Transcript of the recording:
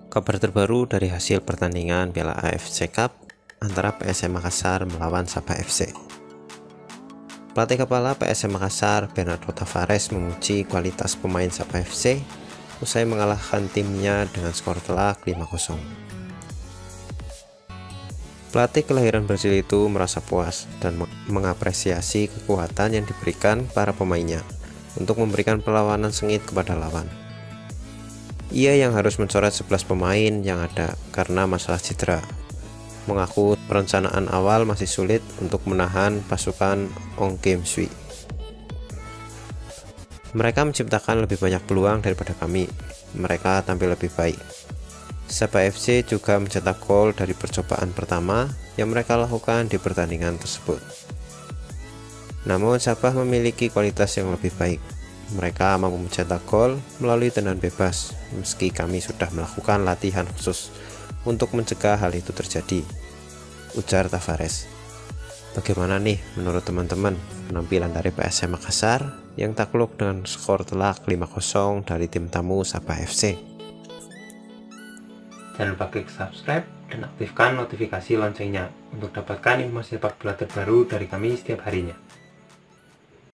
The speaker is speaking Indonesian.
Kabar terbaru dari hasil pertandingan Piala AFC Cup antara PSM Makassar melawan Sabah FC. Pelatih kepala PSM Makassar, Bernardo Tavares, memuji kualitas pemain Sabah FC usai mengalahkan timnya dengan skor telak 5-0. Pelatih kelahiran Brasil itu merasa puas dan mengapresiasi kekuatan yang diberikan para pemainnya untuk memberikan perlawanan sengit kepada lawan. Ia yang harus mencoret 11 pemain yang ada karena masalah cedera. Mengaku perencanaan awal masih sulit untuk menahan pasukan Ong Kim Sui. Mereka menciptakan lebih banyak peluang daripada kami. Mereka tampil lebih baik. Sabah FC juga mencetak gol dari percobaan pertama yang mereka lakukan di pertandingan tersebut. Namun Sabah memiliki kualitas yang lebih baik. Mereka mampu mencetak gol melalui tendangan bebas, meski kami sudah melakukan latihan khusus untuk mencegah hal itu terjadi, ujar Tavares. Bagaimana nih menurut teman-teman penampilan dari PSM Makassar yang takluk dengan skor telak 5-0 dari tim tamu Sabah FC? Jangan lupa klik subscribe dan aktifkan notifikasi loncengnya untuk dapatkan informasi sepak bola terbaru dari kami setiap harinya.